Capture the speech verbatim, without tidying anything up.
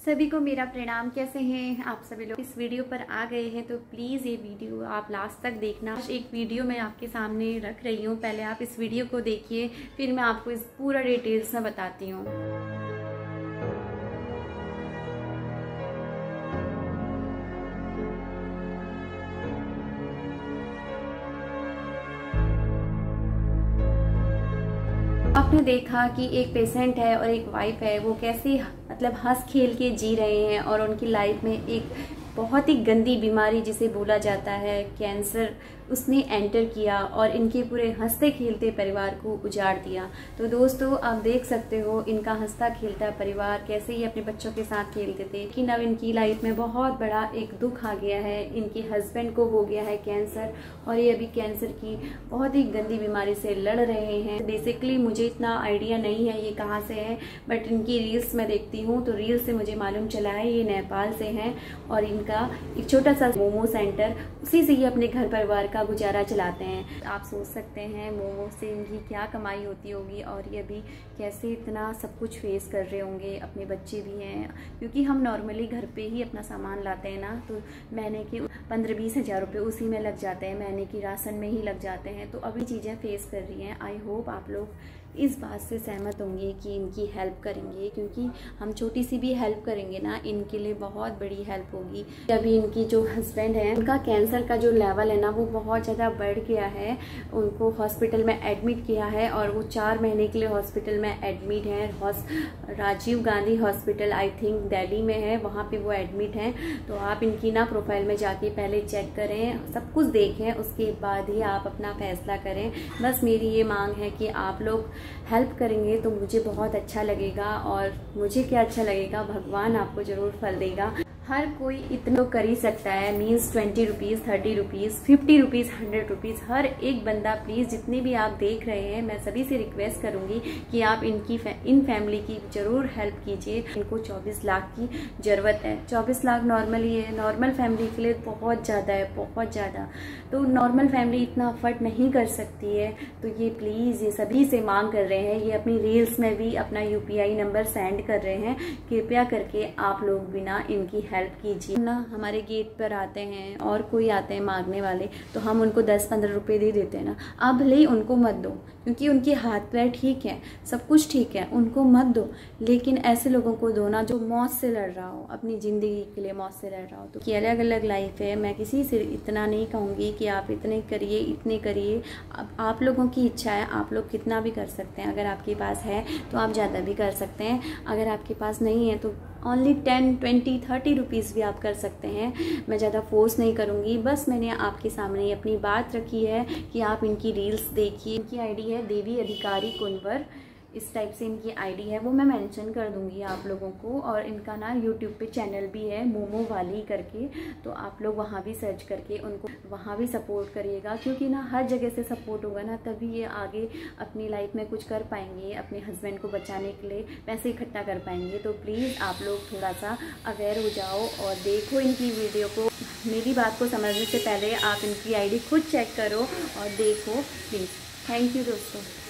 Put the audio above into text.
सभी को मेरा प्रणाम। कैसे हैं आप सभी लोग? इस वीडियो पर आ गए हैं तो प्लीज़ ये वीडियो आप लास्ट तक देखना। एक वीडियो मैं आपके सामने रख रही हूँ, पहले आप इस वीडियो को देखिए, फिर मैं आपको इस पूरा डिटेल्स में बताती हूँ। आपने देखा कि एक पेशेंट है और एक वाइफ है, वो कैसे मतलब हंस खेल के जी रहे हैं और उनकी लाइफ में एक बहुत ही गंदी बीमारी जिसे बोला जाता है कैंसर, उसने एंटर किया और इनके पूरे हंसते खेलते परिवार को उजाड़ दिया। तो दोस्तों आप देख सकते हो इनका हंसता खेलता परिवार कैसे ही अपने बच्चों के साथ खेलते थे, लेकिन अब इनकी लाइफ में बहुत बड़ा एक दुख आ गया है। इनके हस्बैंड को हो गया है कैंसर और ये अभी कैंसर की बहुत ही गंदी बीमारी से लड़ रहे हैं। बेसिकली मुझे इतना आइडिया नहीं है ये कहाँ से है, बट इनकी रील्स मैं देखती हूँ तो रील्स से मुझे मालूम चला है ये नेपाल से हैं और इनका एक छोटा सा मोमो सेंटर, उसी से ये अपने घर परिवार का गुजारा चलाते हैं। आप सोच सकते हैं मोमो से इनकी क्या कमाई होती होगी और ये अभी कैसे इतना सब कुछ फेस कर रहे होंगे। अपने बच्चे भी हैं, क्योंकि हम नॉर्मली घर पे ही अपना सामान लाते हैं ना, तो महीने के पंद्रह बीस हज़ार रुपये उसी में लग जाते हैं, महीने की राशन में ही लग जाते हैं। तो अभी चीज़ें फेस कर रही हैं। आई होप आप लोग इस बात से सहमत होंगे कि इनकी हेल्प करेंगे, क्योंकि हम छोटी सी भी हेल्प करेंगे ना, इनके लिए बहुत बड़ी हेल्प होगी। अभी इनकी जो हस्बैंड है उनका कैंसर का जो लेवल है ना वो बहुत ज़्यादा बढ़ गया है। उनको हॉस्पिटल में एडमिट किया है और वो चार महीने के लिए हॉस्पिटल में एडमिट है। Rajiv Gandhi hospital I think Delhi में है, वहाँ पे वो एडमिट हैं। तो आप इनकी ना प्रोफाइल में जाके पहले चेक करें, सब कुछ देखें, उसके बाद ही आप अपना फैसला करें। बस मेरी ये मांग है कि आप लोग हेल्प करेंगे तो मुझे बहुत अच्छा लगेगा, और मुझे क्या अच्छा लगेगा, भगवान आपको ज़रूर फल देगा। हर कोई इतना कर ही सकता है, means twenty rupees, thirty rupees, fifty rupees, hundred rupees, हर एक बंदा प्लीज़ जितने भी आप देख रहे हैं मैं सभी से रिक्वेस्ट करूंगी कि आप इनकी फै, इन फैमिली की ज़रूर हेल्प कीजिए। इनको चौबीस लाख की ज़रूरत है। चौबीस लाख नॉर्मली है, नॉर्मल फैमिली के लिए बहुत ज़्यादा है, बहुत ज़्यादा। तो नॉर्मल फैमिली इतना अफोर्ड नहीं कर सकती है, तो ये प्लीज़ ये सभी से मांग कर रहे हैं। ये अपनी रील्स में भी अपना U P I number send कर रहे हैं, कृपया करके आप लोग बिना इनकी हेल्प कीजिए ना। हमारे गेट पर आते हैं और कोई आते हैं मांगने वाले, तो हम उनको दस पंद्रह रुपए दे देते हैं ना। आप भले ही उनको मत दो, क्योंकि उनके हाथ पैर ठीक है, सब कुछ ठीक है, उनको मत दो, लेकिन ऐसे लोगों को दो ना जो मौत से लड़ रहा हो, अपनी ज़िंदगी के लिए मौत से लड़ रहा हो। तो कि अलग अलग लाइफ है, मैं किसी से इतना नहीं कहूँगी कि आप इतने करिए इतने करिए। अब आप लोगों की इच्छा है, आप लोग कितना भी कर सकते हैं। अगर आपके पास है तो आप ज़्यादा भी कर सकते हैं, अगर आपके पास नहीं है तो only ten twenty thirty rupees भी आप कर सकते हैं। मैं ज़्यादा फोर्स नहीं करूँगी, बस मैंने आपके सामने अपनी बात रखी है कि आप इनकी रील्स देखिए। इनकी आईडी है देवी अधिकारी कुंवर, इस टाइप से इनकी आईडी है, वो मैं मेंशन कर दूंगी आप लोगों को। और इनका ना यूट्यूब पे चैनल भी है मोमो वाली करके, तो आप लोग वहाँ भी सर्च करके उनको वहाँ भी सपोर्ट करिएगा, क्योंकि ना हर जगह से सपोर्ट होगा ना तभी ये आगे अपनी लाइफ में कुछ कर पाएंगे, अपने हस्बैंड को बचाने के लिए पैसे इकट्ठा कर पाएंगे। तो प्लीज़ आप लोग थोड़ा सा अवेयर हो जाओ और देखो इनकी वीडियो को। मेरी बात को समझने से पहले आप इनकी आई डी खुद चेक करो और देखो प्लीज़। थैंक यू दोस्तों।